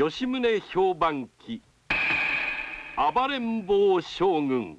吉宗評判記暴れん坊将軍。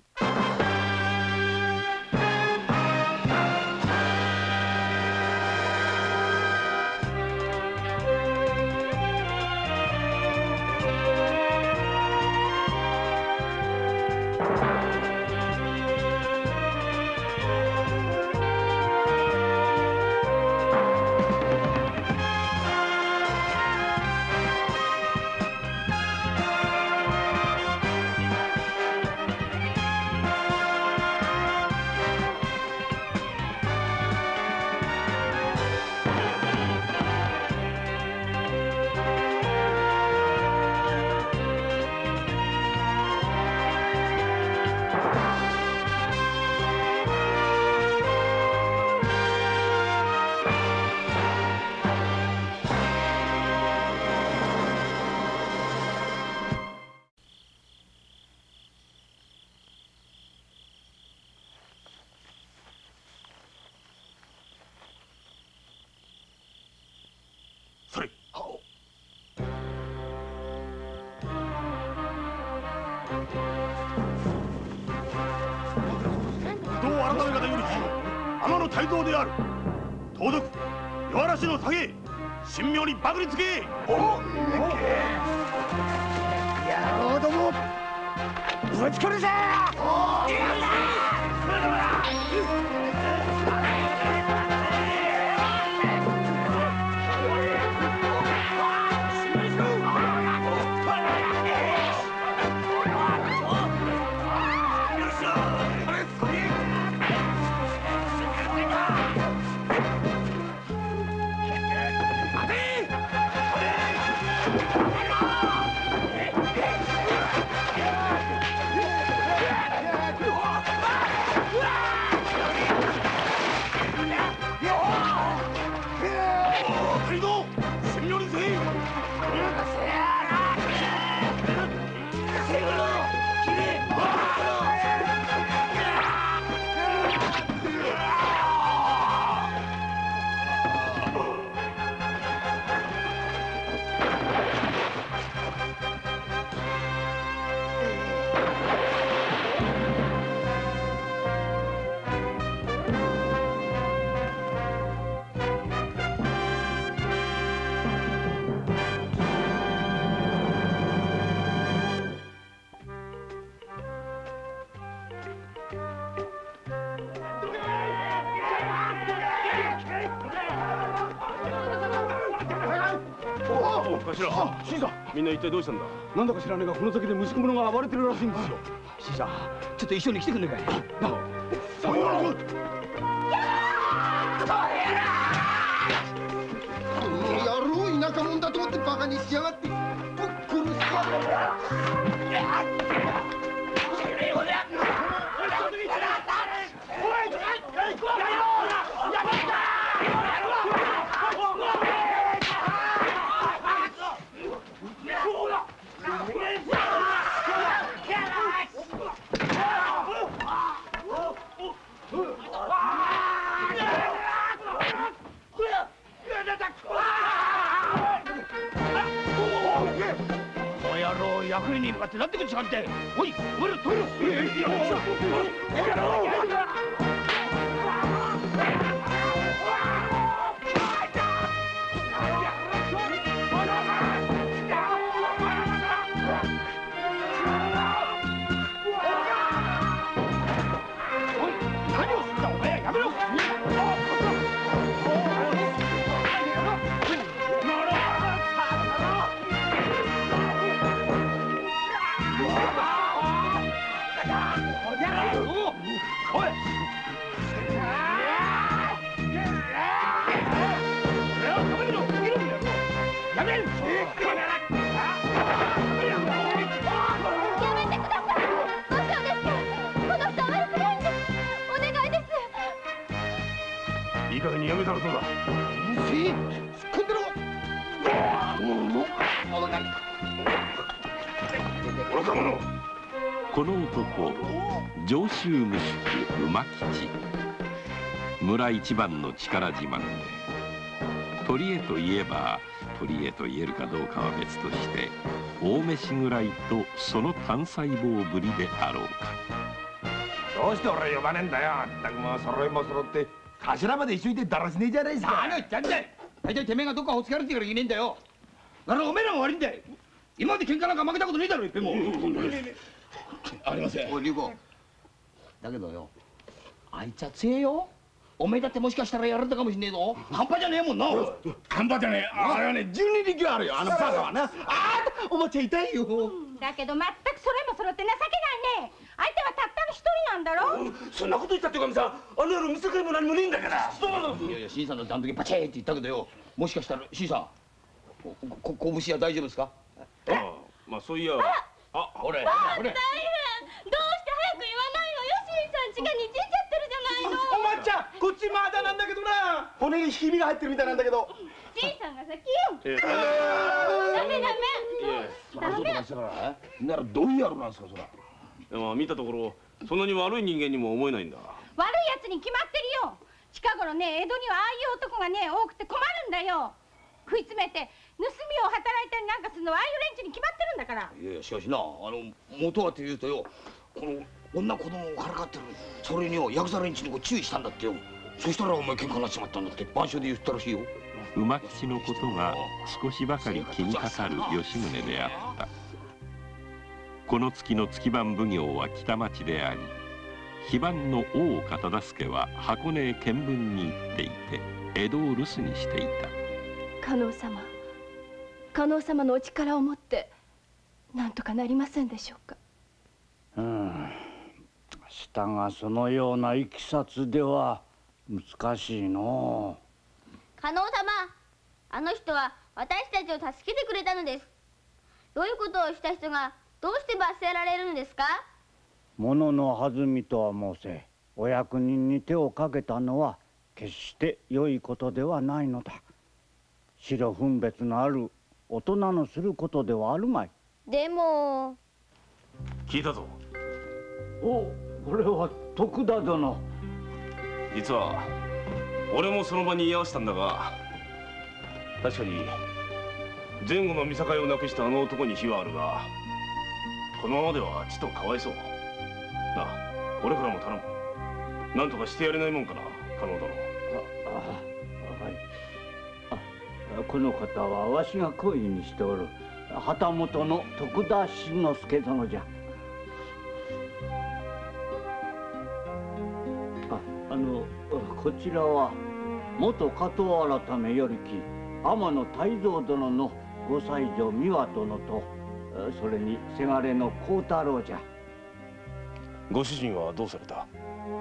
泰造である盗賊夜嵐の左兵神妙に縛りつけ。野郎どもぶち殺せ。みんな一体どうしたんだ。 なんだか知らねえがこの先で息子者が暴れてるらしいんですよ。新さん、ちょっと一緒に来てくれないかい。 そうやろ。 野郎田舎者だと思ってバカにしやがって。ぶっ殺すか。 役員に向かってなんて口があって。おい、お前らトイレ。いい加減にやめたらどうだ。突っ込んでろ。愚か者。 この男上州無宿馬吉、村一番の力自慢で、取り柄といえば取り柄と言えるかどうかは別として、大飯ぐらいとその単細胞ぶりであろうか。 どうして俺呼ばねえんだよ。全くもう揃いも揃って頭まで一緒にいてだらしねえじゃないですか。 何を言ってんだい。大体てめえがどっかほつかれてからいけねえんだよ。ならおめえらが悪いんだよ。今まで喧嘩なんか負けたことねえだろいっぺんも。 ありません。 おい龍子、だけどよ、あいつは強えよ。おめえだってもしかしたらやられたかもしんねえぞ。半端じゃねえもんな。 看板じゃねえ。あれはね、12力あるよ。あのバカはな。おもちゃ痛いよ。 だけど全くそれも揃って情けないね。相手はたったの一人なんだろ。 そんなこと言ったっておかみさん、あの野郎見せかりも何もねえんだから。 いやいや、新さんだってあの時バチーって言ったけどよ、もしかしたら新さん、拳は大丈夫ですか？ まあそういや。 ほれ、ほれ。 大変。どうして早く言わないのよ。新さん家がにじんじゃってるじゃないの。 おまっちゃん、こっちまだなんだけどな。骨にひびが入ってるみたいなんだけど。 新さんが先よ。ダメダメ。ダメ。 ならどういう野郎なんですかそら。 まあ見たところ、そんなに悪い人間にも思えないんだ。 悪いやつに決まってるよ。近頃ね、江戸にはああいう男がね、多くて困るんだよ。食い詰めて盗みを働いたりなんかするのはああいう連中に決まってるんだから。 いやいや、しかしな、元はというとよ、この女子供をからかってる、それによ、ヤクザ連中に注意したんだってよ。そしたらお前喧嘩になっちまったんだって晩書で言ったらしいよ。 馬吉のことが少しばかり気にかかる吉宗であった。この月の月番奉行は北町であり、非番の大岡忠相は箱根へ見聞に行っていて、江戸を留守にしていた。 加納様のお力を持って何とかなりませんでしょうか。 したがそのようないきさつでは難しいのう。 加納様、あの人は私たちを助けてくれたのです。どういうことをした人がどうして罰せられるのですか？ 物の弾みとは申せ、お役人に手をかけたのは決して良いことではないのだ。白分別のある大人のすることではあるまい。 でも聞いたぞ。 お、これは徳田殿。 実は俺もその場に居合わせたんだが、確かに前後の見境をなくしたあの男に非はあるが、このままではちとかわいそうなあ。俺からも頼む。なんとかしてやれないもんかな、加納殿。 この方はわしが恋にしておる旗本の徳田新之助殿じゃ。こちらは元加藤改めよりき天野泰蔵殿のご妻女美和殿と、それにせがれの幸太郎じゃ。 ご主人はどうされた？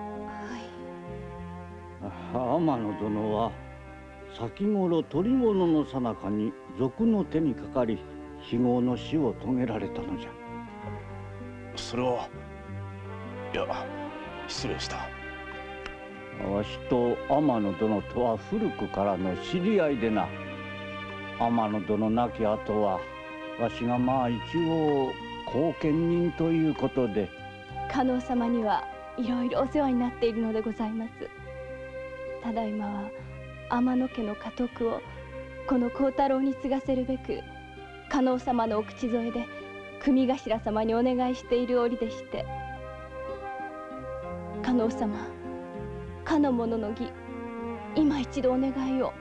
天野殿は先頃捕物の最中に賊の手にかかり非業の死を遂げられたのじゃ。 それは、いや、失礼した。 わしと天野殿とは古くからの知り合いでな。天野殿亡き後はわしが一応後見人ということで。 加納様にはいろいろお世話になっているのでございます。ただいまは天野家の家督をこの幸太郎に継がせるべく、加納様のお口添えで組頭様にお願いしている折でして。加納様、かの者の儀、今一度お願いを。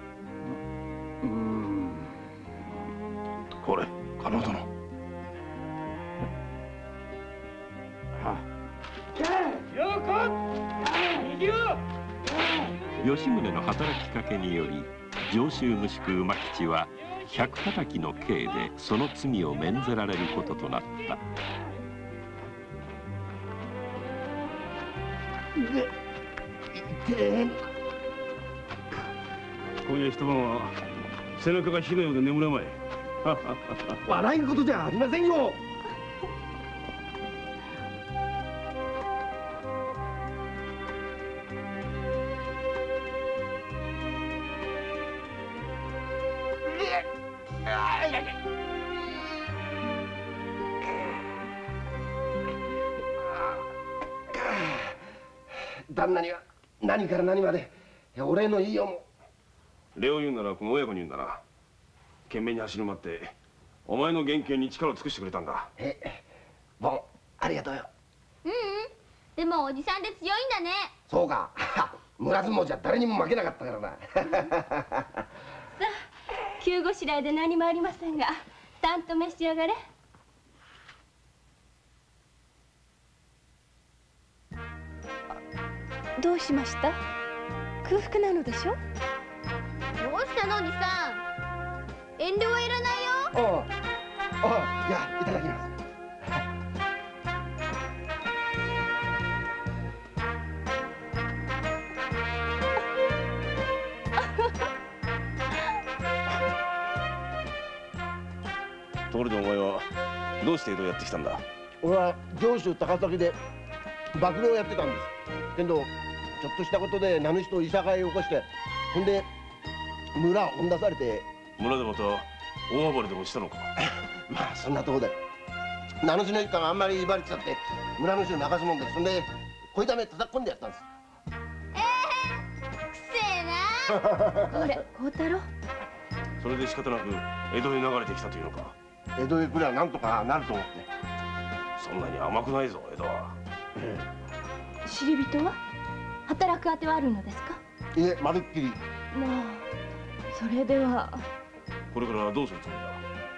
これ、加納殿。吉宗の働きかけにより、上州無宿馬吉は百叩きの刑でその罪を免ぜられることとなった。今夜一晩は背中が火のようで眠れまい。 笑い事じゃありませんよ。旦那には何から何までお礼の言いようも。 礼を言うならこの親子に言うんだな。 懸命に走り回ってお前の元気に力を尽くしてくれたんだ。 ボン、ありがとうよ。 でもおじさんって強いんだね。 そうか。村相撲じゃ誰にも負けなかったからな。 さあ急ごしらえで何もありませんがたんと召し上がれ。どうしました？空腹なのでしょ？ どうしたのおじさん。遠慮はいらないよ。 じゃあいただきます。 ところでお前はどうして江戸へやってきたんだ？ 俺は上州高崎で幕僚をやってたんです。けどちょっとしたことで名主といさかいを起こして、ほんで村を追ん出されて。 村でまた大暴れでもしたのか？ まあそんなとこで名主の一家があんまり威張りくさって村主を泣かすもんで、そんで小痛め叩き込んでやったんです。 くせえな。 これ孝太郎。 それで仕方なく江戸へ流れてきたというのか？ 江戸へ来りゃなんとかなると思って。 そんなに甘くないぞ江戸は。 知り人は働くあてはあるのですか？ いえ、まるっきり。 まあそれでは。 これからどうするつもりだ？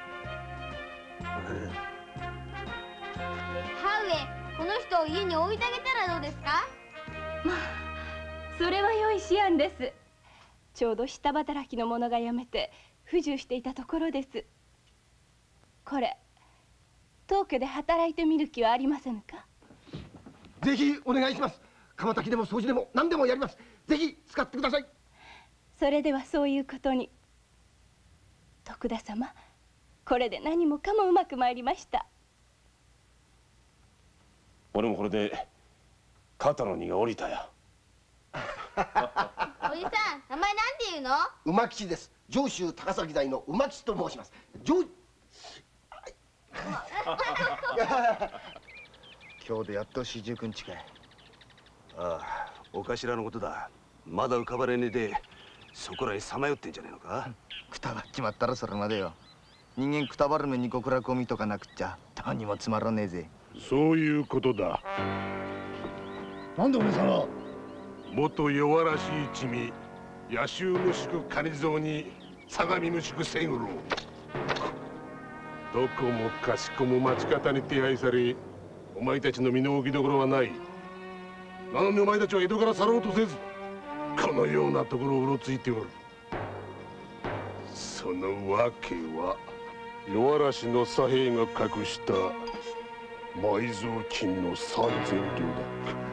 母上、この人を家に置いてあげたらどうですか？ まあそれは良い思案です。ちょうど下働きの者が辞めて不自由していたところです。これ当家で働いてみる気はありませんか？ ぜひお願いします。釜炊きでも掃除でも何でもやります。ぜひ使ってください。 それではそういうことに。徳田様、これで何もかもうまく参りました。 俺もこれで肩の荷が下りたよ。 おじさん、名前なんて言うの？ 馬吉です。上州高崎大の馬吉と申します。 今日でやっと49日かい。ああ、お頭のことだ。まだ浮かばれねえでそこらへさまよってんじゃねえのか？ くたばっちまったらそれまでよ。人間くたばる目に極楽を見とかなくっちゃどうにもつまらねえぜ。 そういうことだ。 なんでおめさんは？ 元弱らしい一味野州無宿蟹蔵に相模無宿千五郎。どこもかしこも町方に手配され、お前たちの身の置きどころはない。なのにお前たちは江戸から去ろうとせず、このようなところをうろついておる。その訳は弱らしの左兵が隠した埋蔵金の3000両だ。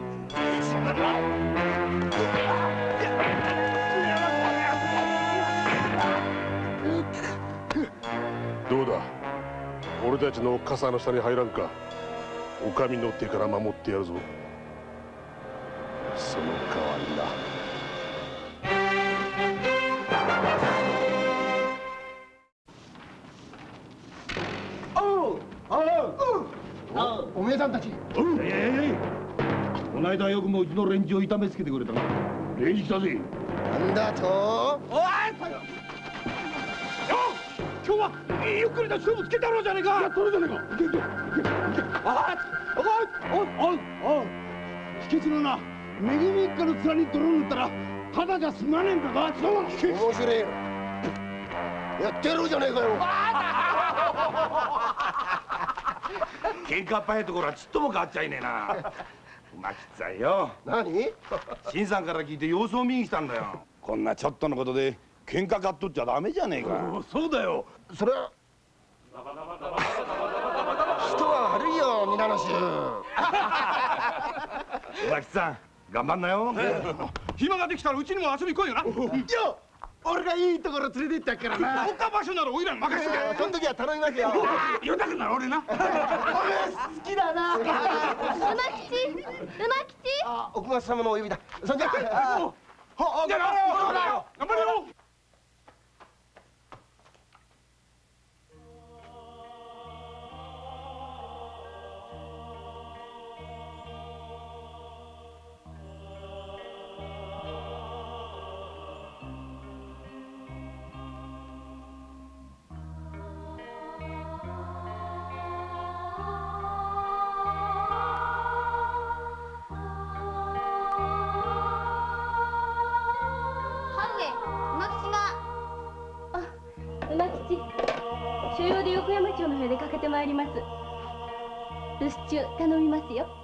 どうだ、俺たちの傘の下に入らんか。お上の手から守ってやるぞ。その代わりな。 おめえさんたち。 この間はよくもうちの連中を痛めつけてくれたな。 連日だぜ。 なんだと？ おい！今日はゆっくりと勝負つけたろうじゃねえか。 それじゃねえか。行け行け行け。 おい秘訣のな、めぐみ一家の面に泥塗ったらただじゃ済まねえんだぞ。そう面白いよ。やってやろうじゃねえかよ。 喧嘩っ早いところはちっとも変わっちゃいねえな。馬吉さんよ。 何？ 新さんから聞いて様子を見に来たんだよ。こんなちょっとのことで喧嘩買っとっちゃダメじゃねえか。 そうだよ。 それは人は悪いよ、皆の衆。 馬吉さん頑張んなよ。 暇ができたらうちにも遊び来いよな。 いや、俺がいいところ連れてってやっからな。 他場所ならおいらに任せてやる。 その時は頼みますよ。 よだくなら俺な。 好きだな。 馬吉。 あ、奥松様のお呼びだ。そんじゃ。 頑張れよ。頑張れよ。 参ります。留守中頼みますよ。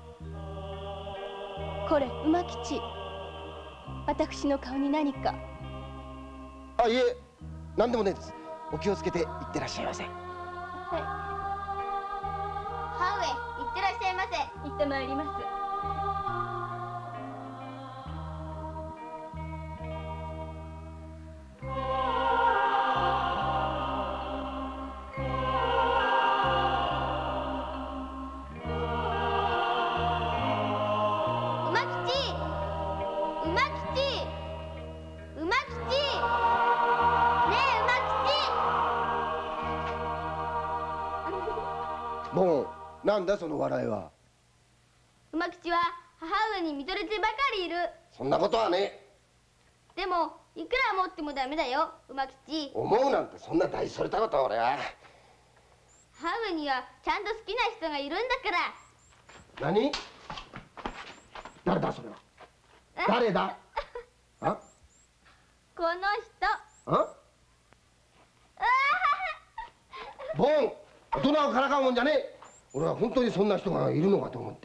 これ馬吉、私の顔に何か？ あ、いえ、何でもねえです。お気をつけていってらっしゃいませ。 母上、行ってらっしゃいませ。 行ってまいります。 ボン、なんだその笑いは。 馬吉は母上に見とれてばかりいる。 そんなことはね。 でもいくら思ってもダメだよ、馬吉。 思うなんてそんな大それたことは俺は。 母上にはちゃんと好きな人がいるんだから。 何？誰だそれは。誰だ？あ？ この人。 あ？ボン、大人をからかうもんじゃねえ。俺は本当にそんな人がいるのかと思って。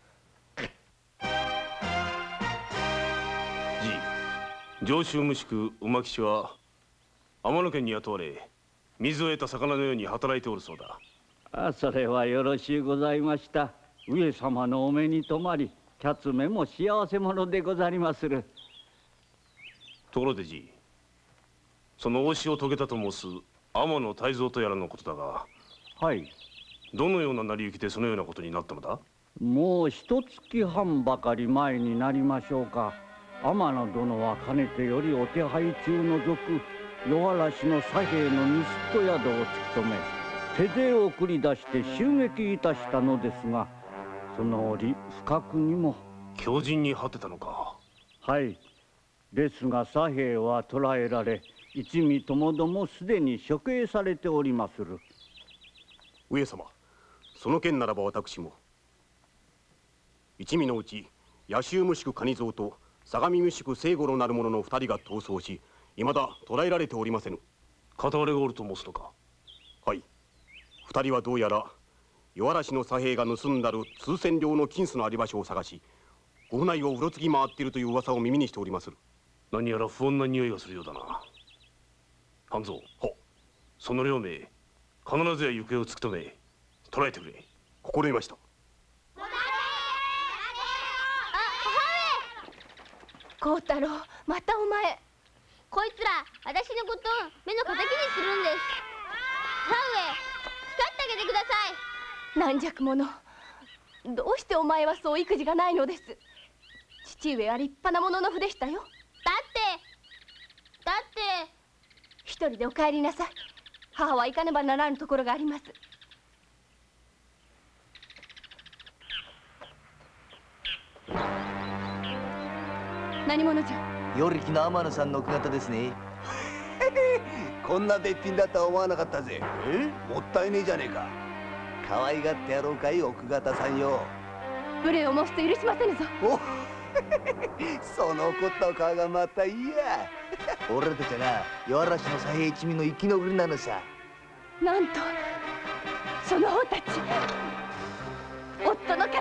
じい、上州無宿馬吉は天野県に雇われ水を得た魚のように働いておるそうだ。 あ、それはよろしゅうございました。上様のお目に留まり、キャツメも幸せ者でござりまする。 ところでじい、その大潮を遂げたと申す天野泰造とやらのことだが。 はい。 どのような成り行きでそのようなことになったのだ？ もう一月半ばかり前になりましょうか。天野殿はかねてよりお手配中の賊夜嵐の左兵の盗人宿を突き止め、手勢を繰り出して襲撃いたしたのですが、その折不覚にも。 強靭に果てたのか。 はい。ですが左兵は捕らえられ、一味ともどもすでに処刑されておりまする。 上様、その件ならば私も。一味のうち野州無宿蟹蔵と相模無宿清五郎なる者の二人が逃走し、未だ捕らえられておりませぬ。 片割れがおると申すのか？ はい。二人はどうやら夜嵐の左兵が盗んだる数千両の金子のあり場所を探し、ご府内をうろつき回っているという噂を耳にしておりまする。 何やら不穏な匂いがするようだな。半蔵、その両名必ずや行方を突き止め捕らえてくれ。 心得ました。 孝太郎、またお前。 こいつら私のことを目の敵にするんです。母上、叱ってあげてください。 軟弱者、どうしてお前はそう育児がないのです。父上は立派なもののふでしたよ。 だって一人でお帰りなさい。母は行かねばならぬところがあります。何者じゃ？ 与力の天野さんの奥方ですね。 こんなべっぴんだとは思わなかったぜ。もったいねえじゃねえか。可愛がってやろうかい、奥方さんよ。 無礼を申すと許しませぬぞ。 おそのことかがまたいいや。 俺たちはな、夜嵐の左兵一味の生き残りなのさ。 なんとその方たち夫の敵。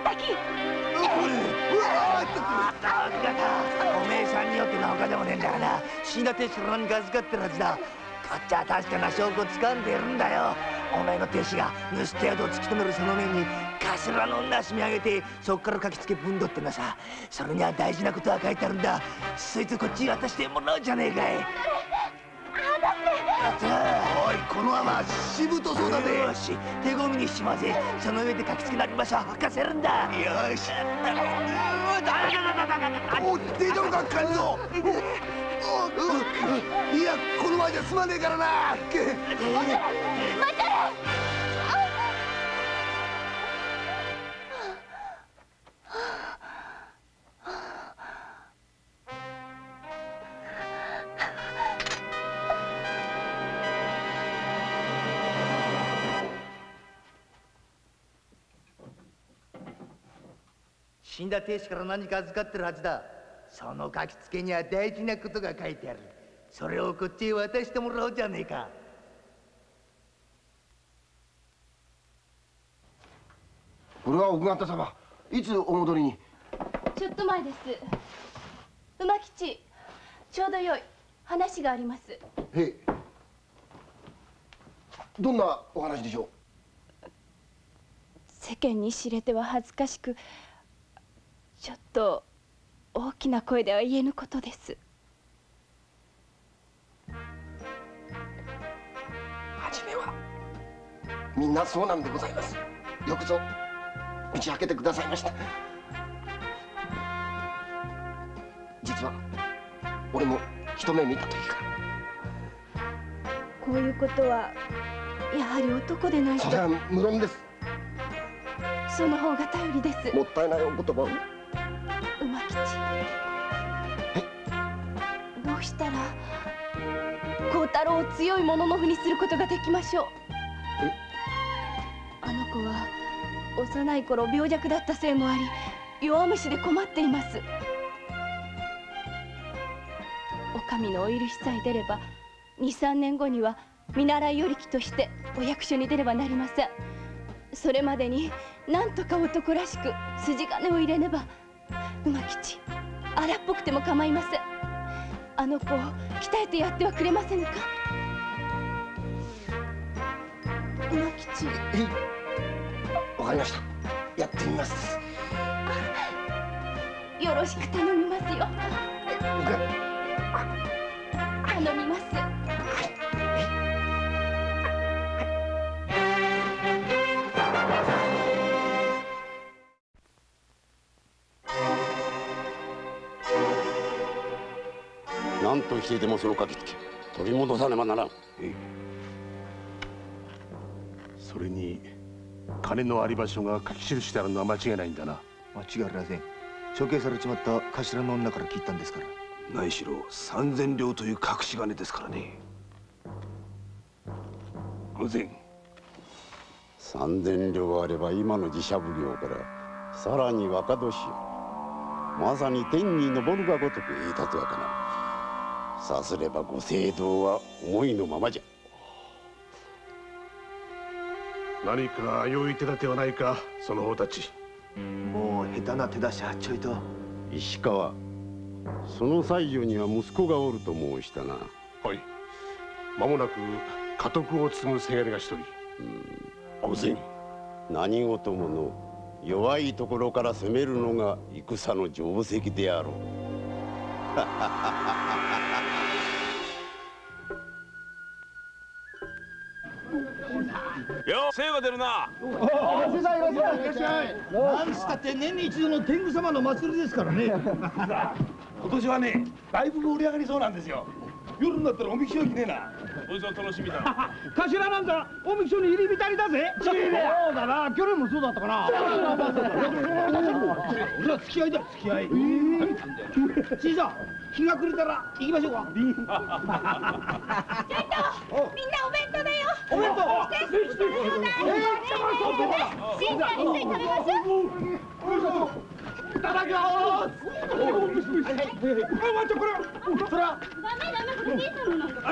おめえさんによってのほかでもねえんだがな、死んだ亭主から何か預かってるはずだ。こっちは確かな証拠を掴んでいるんだよ。お前の亭主が盗人宿を突き止めるその面に頭の女締め上げて、そっから書きつけぶんどってんださ。それには大事なことが書いてあるんだ。そいつこっちに渡してもらうじゃねえかい。 おい、この雨しぶとそうだぜ。 よし、手ごみにしまぜ。その上で書きつけのあり場所は吹かせるんだ。 よし。お、大丈夫か、カニゾウ。いや、この前じゃ済まねえからな。 待て。 死んだ亭主から何か預かってるはずだ。その書きつけには大事なことが書いてある。それをこっちへ渡してもらおうじゃねえか。 これは奥方様、いつお戻りに？ ちょっと前です。馬吉、ちょうどよい話があります。 へい。どんなお話でしょう？ 世間に知れては恥ずかしく、ちょっと大きな声では言えぬことです。 初めはみんなそうなんでございます。よくぞ打ち明けてくださいました。実は俺も一目見た時から。 こういうことはやはり男でないと。 それは無論です。 その方が頼りです。 もったいないお言葉を。 馬吉、どうしたら孝太郎を強い者のふにすることができましょう？あの子は幼い頃病弱だったせいもあり、弱虫で困っています。お上のお許しさえ出れば、2、3年後には見習い与力としてお役所に出ればなりません。それまでになんとか男らしく筋金を入れねば。馬吉、荒っぽくても構いません。あの子を鍛えてやってはくれませぬか？馬吉。 わかりました。やってみます。 よろしく頼みますよ。頼みます。 何としてでもその駆けつけ取り戻さねばならん。 それに金のあり場所が書き記してあるのは間違いないんだな。 間違いありません。処刑されちまった頭の女から聞いたんですから。 ないしろ3000両という隠し金ですからね。 御前、 3000両あれば今の寺社奉行からさらに若年よ、まさに天に昇るがごとく栄達若な。さすればご政道は思いのままじゃ。 何か良い手立てはないか、その方たち。 もう下手な手出しはちょいと。 石川、その妻女には息子がおると申したな。 はい。間もなく家督を継ぐせがれが一人。 御前、何事もの弱いところから攻めるのが戦の定石であろう。 よ精が出るな。 なんつったって年に一度の天狗様の祭りですからね。今年はね、だいぶ盛り上がりそうなんですよ。夜になったらおみきしょう来ねえな。 こいつは楽しみだ。 頭なんだ、おみきしょうに入り浸りだぜ。そうだな、去年もそうだったかな。俺は付き合いだ、付き合い。新さん、日が暮れたら行きましょうか。 ちょいと、みんなお弁当だよ。 お弁当。 しんちゃん一緒に食べます。 いただきます。そら。 ダメ、これ兄さんのなんだ。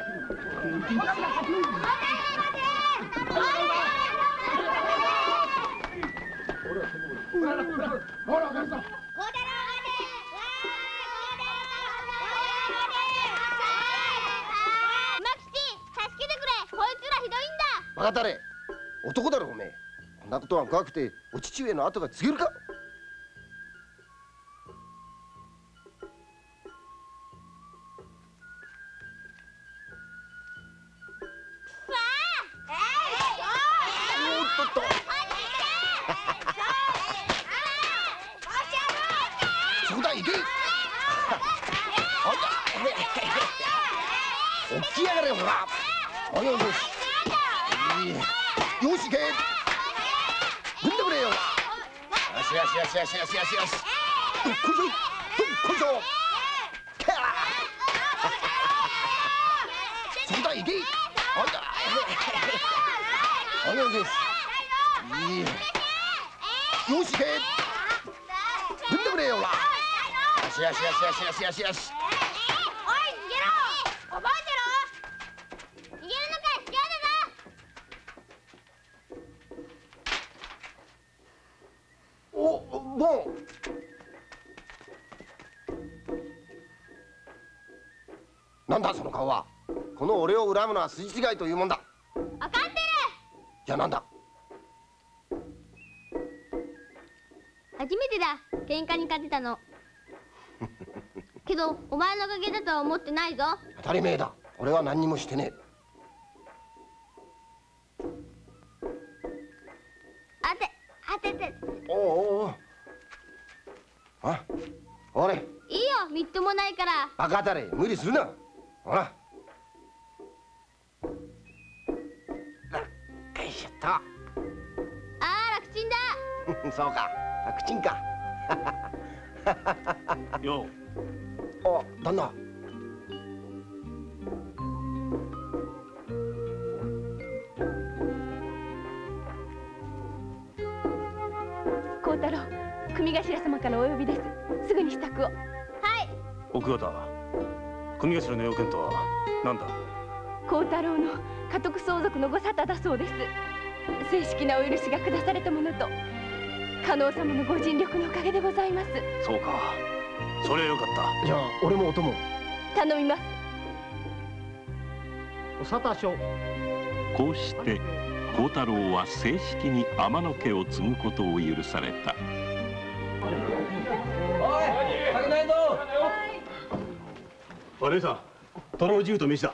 バカたれ、男だろおめえ。こんなことは怖くてお父上の後が継げるか。そうだ、行け。起きやがれほら。およよし。よし行け。踏んでくれよ。よしよしよしよしよしよしよし。どっこいしょ。どっこいしょ。そうだ、行け。およよし。よし行け。踏んでくれよほら。よしよしよしよしよしよしよし。 おい、逃げろ。覚えてろ。逃げるのか卑怯だぞ。 ボン。なんだその顔は。この俺を恨むのは筋違いというもんだ。 分かってる。 じゃあなんだ。 初めてだ、喧嘩に勝てたの。けどお前のおかげだとは思ってないぞ。 当たり前だ。俺は何にもしてねえ。 当てて。 おうおう。あ、ほれ。 いいよ、みっともないから。 バカだれ、無理するな。ほら。よいしょっと。 ああ、楽ちんだ。 そうか、楽ちんか。 よう。 あ、旦那。 孝太郎、組頭様からお呼びです。すぐに支度を。はい。 奥方、組頭の要件とは何だ。 孝太郎の家督相続のご沙汰だそうです。正式なお許しが下されたものと、加納様のご尽力のおかげでございます。 そうか、それはよかった。 じゃあ俺もお供。 頼みます。 お沙汰書。 こうして孝太郎は正式に天野家を継ぐことを許された。 お姉さん、虎の銃と飯だ。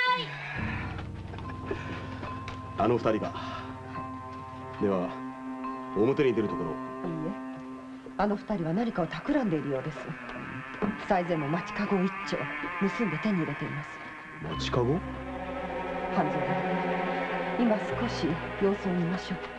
あの二人が。では表に出るところ。 いいえ、あの二人は何かを企んでいるようです。最前の町かごを一丁盗んで手に入れています。 町かご？ 半蔵殿、今少し様子を見ましょう。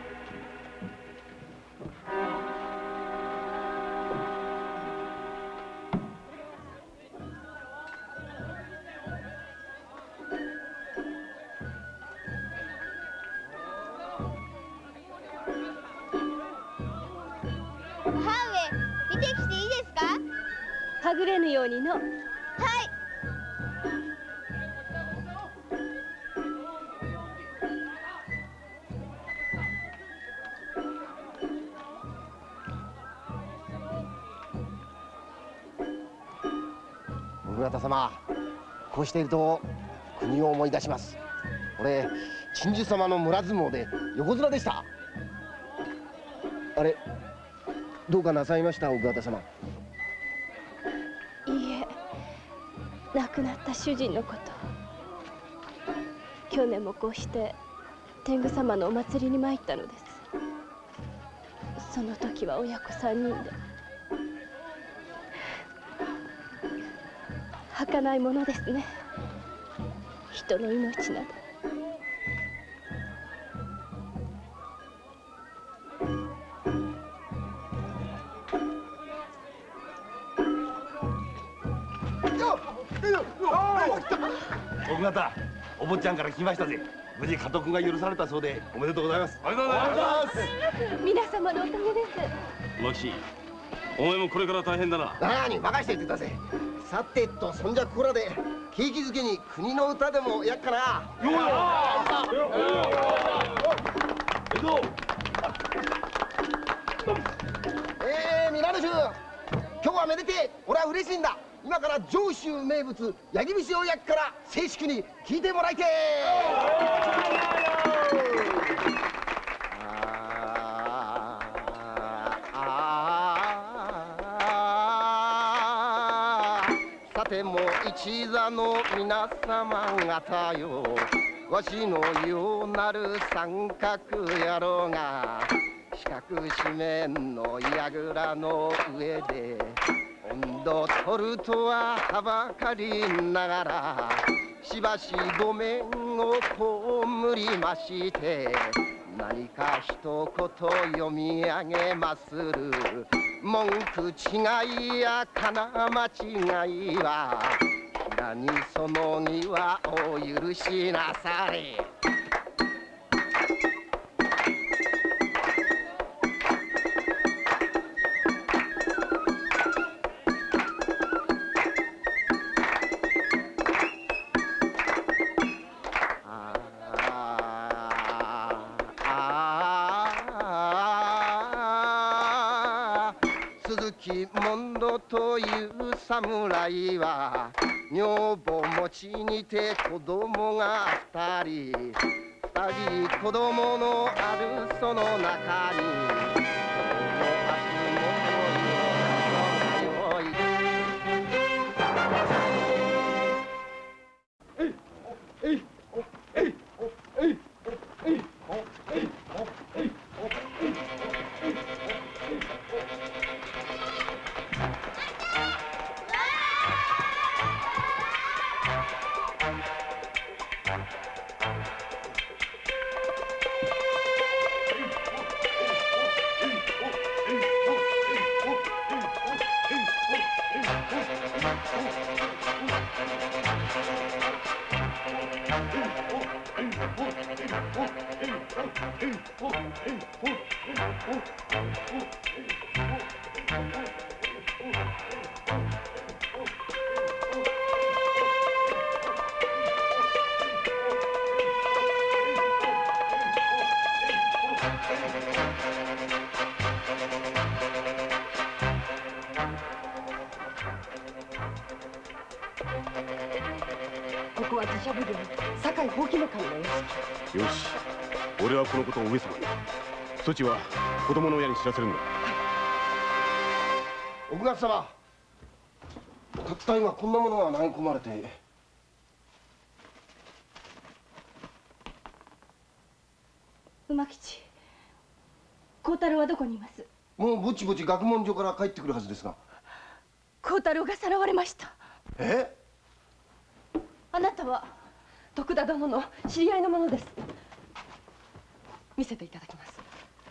母上、見てきていいですか？ はぐれぬようにの。 はい。 奥方様、こうしていると国を思い出します。俺、鎮守様の村相撲で横綱でした。あれ、どうかなさいました、奥方様。 いいえ、亡くなった主人のこと。去年もこうして天狗様のお祭りに参ったのです。その時は親子3人で。儚いものですね、人の命など。 奥方、お坊ちゃんから聞きましたぜ。無事家督が許されたそうでおめでとうございます。ありがとうございます。 皆様のおかげです。 馬吉、お前もこれから大変だな。 なに任していてください。さてと、そんじゃここらで景気づけに国の歌でもやっかな。皆の衆、今日はめでてえ。俺は嬉しいんだ。今から上州名物焼き節を焼くから正式に聞いてもらいてさても一座の皆様方よ、わしのようなる三角野郎が四角四面の櫓の上で温度取るとははばかりながらしばしごめんをこりまして、何か一言読み上げまする。文句違いやかな間違いは平にその儀はお許しなされ。 鈴木門戸という侍は女房持ちにて子供が二人子供のあるその中にここは寺社奉行酒井ほうきの会の屋敷。 よし、俺はこのことを上様に。そちは子供の親に知らせるんだ。 奥方様、たった今こんなものが投げ込まれて。 馬吉、孝太郎はどこにいます？ もうぼちぼち学問所から帰ってくるはずですが。 孝太郎がさらわれました。 え？ あなたは徳田殿の知り合いの者です。見せていただきます。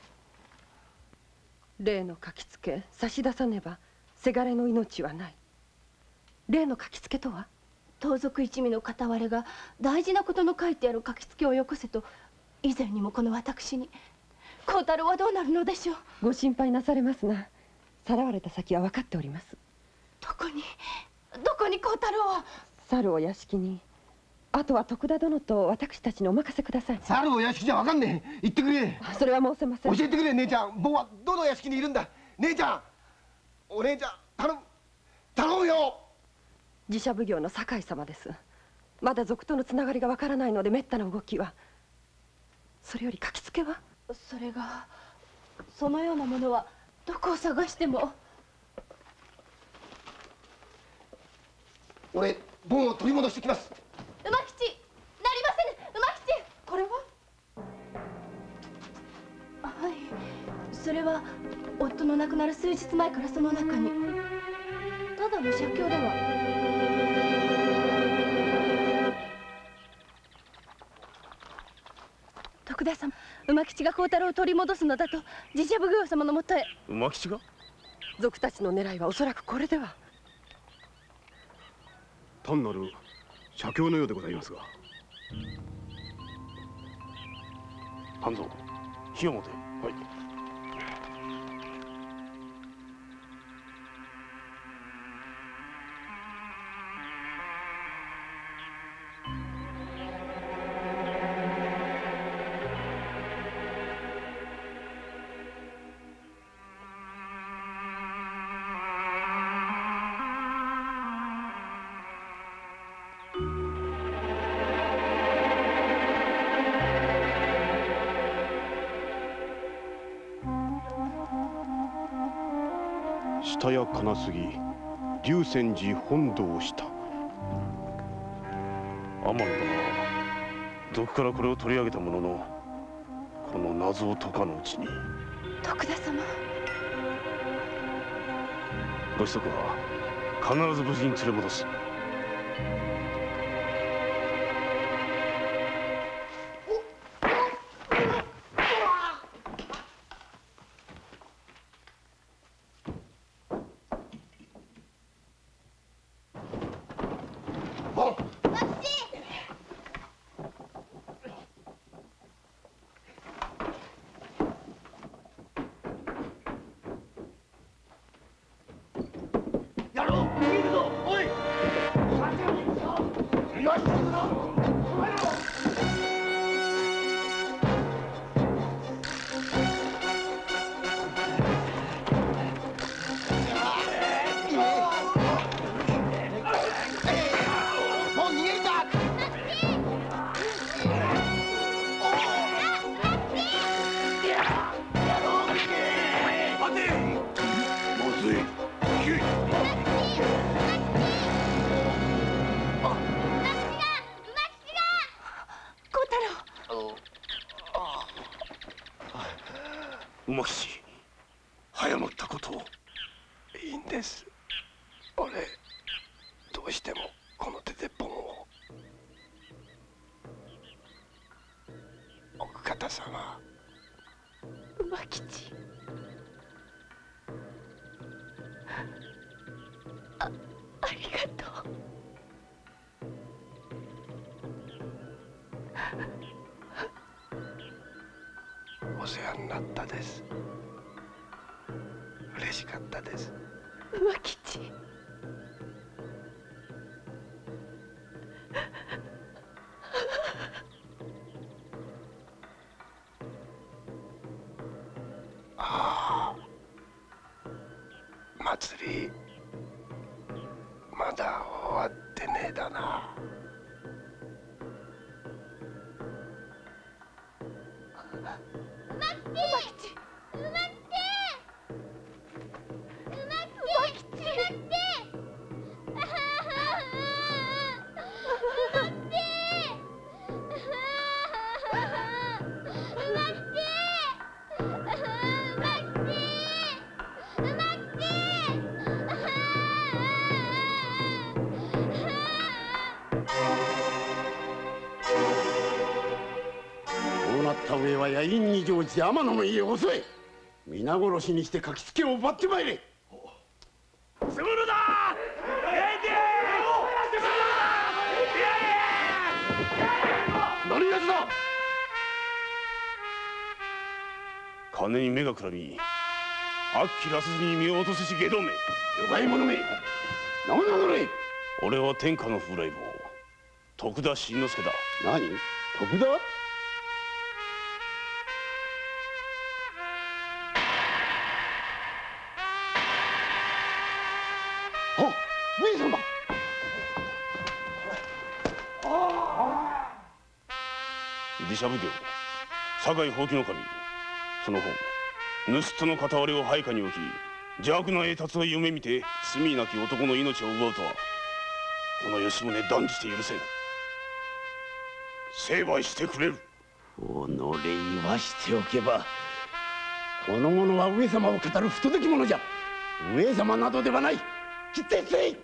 例の書きつけ差し出さねばせがれの命はない。例の書きつけとは？ 盗賊一味の片割れが大事なことの書いてある書きつけをよこせと以前にもこの私に。孝太郎はどうなるのでしょう？ ご心配なされますな。さらわれた先は分かっております。 どこに孝太郎は？ 猿を屋敷に。あとは徳田殿と私たちにお任せください。 猿を屋敷じゃ分かんねえ。言ってくれ。 それは申せません。 教えてくれ姉ちゃん。僕はどの屋敷にいるんだ。姉ちゃん、お姉ちゃん、頼むよ。 寺社奉行の酒井様です。まだ賊とのつながりが分からないのでめったな動きは。それより書きつけは？ それがそのようなものはどこを探しても。 俺盆を取り戻してきます。 馬吉、なりませぬ。馬吉、これは？はい、それは夫の亡くなる数日前からその中に。ただの写経では。徳田様、馬吉が孝太郎を取り戻すのだと寺社奉行様のもとへ。 馬吉が？ 賊たちの狙いはおそらくこれでは。 単なる写経のようでございますが。 半蔵、火を持て。はい。 下や金杉龍泉寺本堂下。 天野だが賊からこれを取り上げたもののこの謎を解かぬうちに。 徳田様、 ご子息は必ず無事に連れ戻す。 やろう、逃げるぞ。おい。 誤ったことを。 いいんです。俺どうしてもこの手でポンを。奥方様。 馬吉。ありがとう。 お世話になったです。嬉しかったです。 馬吉。 ああ、祭りまだ終わってねえだな。 こうなった上は野因に乗じて天野の家を襲え。皆殺しにして書きつけを奪ってまいれ。 すぐるだ。 何やつだ。 金に目がくらみ、あっきらせずに身を落とせし外道め。 弱い者め、名を名乗れ。 俺は天下の風来坊、徳田新之助だ。 何？徳田？あ、上様。 寺社奉行、酒井ほうきの守。その方、盗人の片割れを配下に置き、邪悪な栄達を夢見て罪なき男の命を奪うとは、この吉宗断じて許せん。成敗してくれる。 己言わしておけば、この者は上様を語る不届き者じゃ。上様などではない。切って失礼。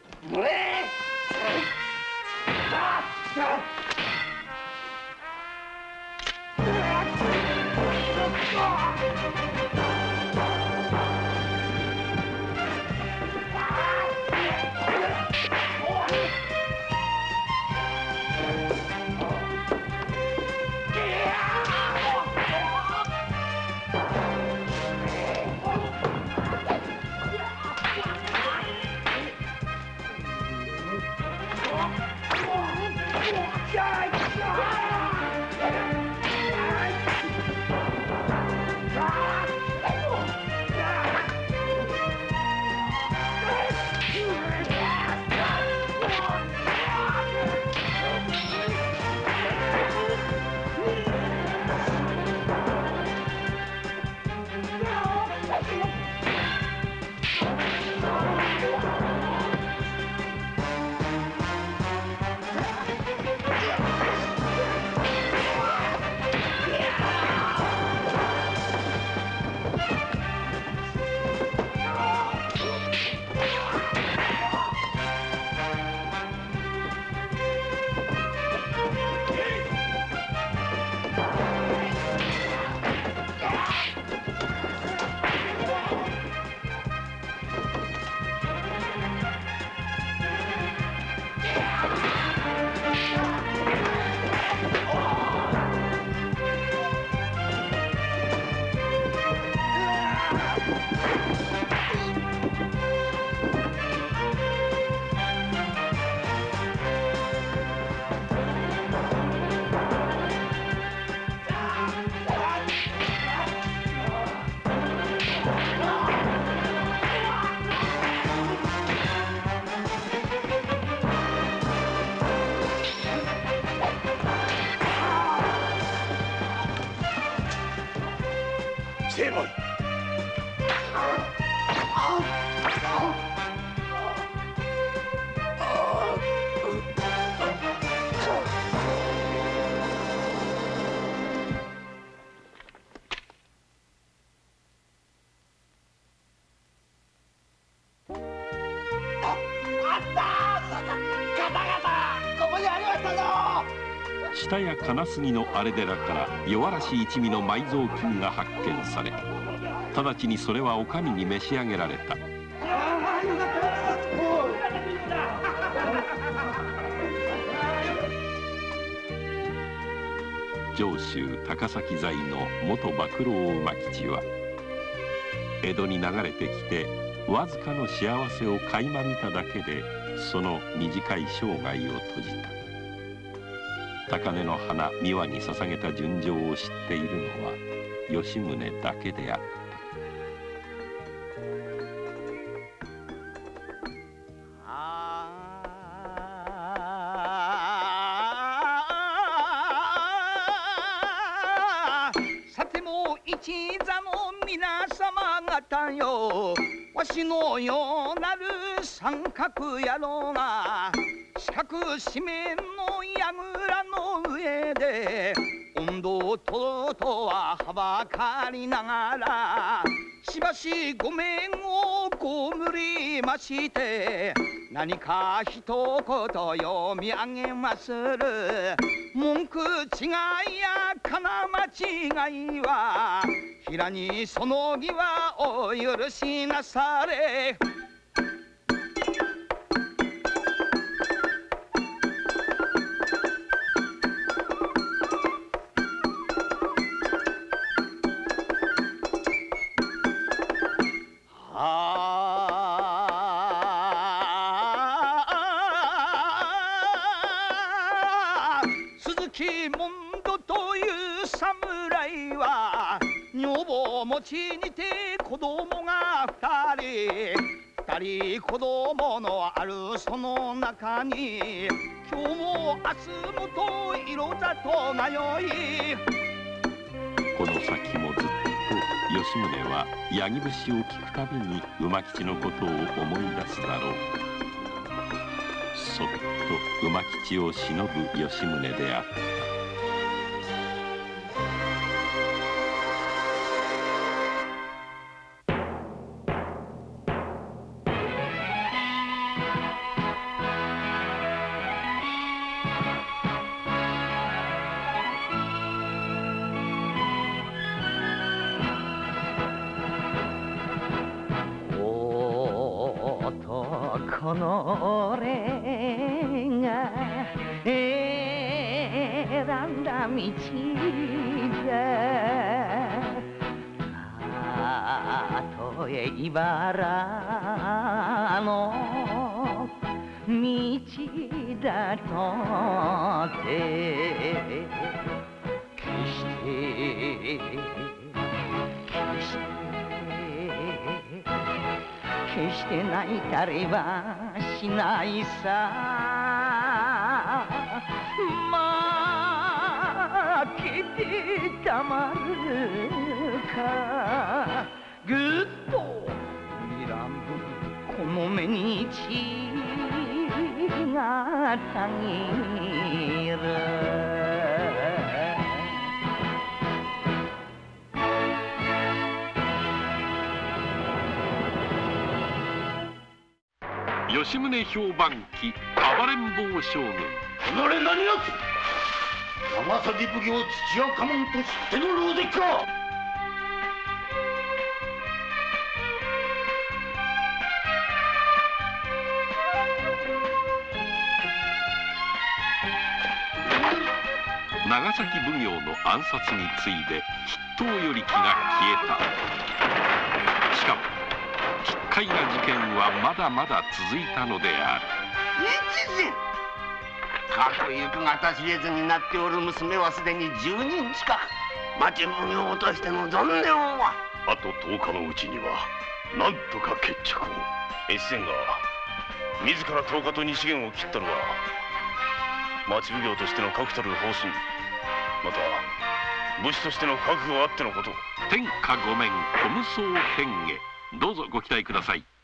成敗。 ここにありましたぞ。 下や金杉の荒れ寺から弱らし一味の埋蔵金が発見され、直ちにそれはお上に召し上げられた。上州高崎在の元馬喰馬吉は江戸に流れてきてわずかの幸せを垣間見ただけでその短い生涯を閉じた。高嶺の花三輪に捧げた純情を知っているのは吉宗だけであった。 さても一座の皆様方よ、わしのようなる三角野郎が四角四面の櫓の上で温度ととははばかりながらしばしごめんをこむりまして、何か一言読み上げまする。文句違いやかな間違いは平にその儀はお許しなされ。鈴木モンドという侍は女房持ちにて子供が二人子供のあるその中に今日も明日もと色ざとなよい。 この先もずっと吉宗は八木節を聞くたびに馬吉のことを思い出すだろう。そっと馬吉を偲ぶ吉宗であった。 この俺が選んだ道だ。たとえ茨の道だとて決して泣いたりはしないさ。負けてたまるか。ぐっと睨むこの目に血がたぎる。 吉宗評判記暴れん坊将軍。 己何やつ長崎奉行土屋家紋と知っての狼藉か。 長崎奉行の暗殺に次いで筆頭より気が消えた。しかも奇怪な事件はまだまだ続いたのである。 かく行くがた知れずになっておる娘はすでに10人近く。町奉行としての存念はあと10日のうちにはなんとか決着を。越前が自ら10日と西限を切ったのは町奉行としての確たる方針、また武士としての覚悟あってのこと。 天下御免小無双変化、どうぞご期待ください。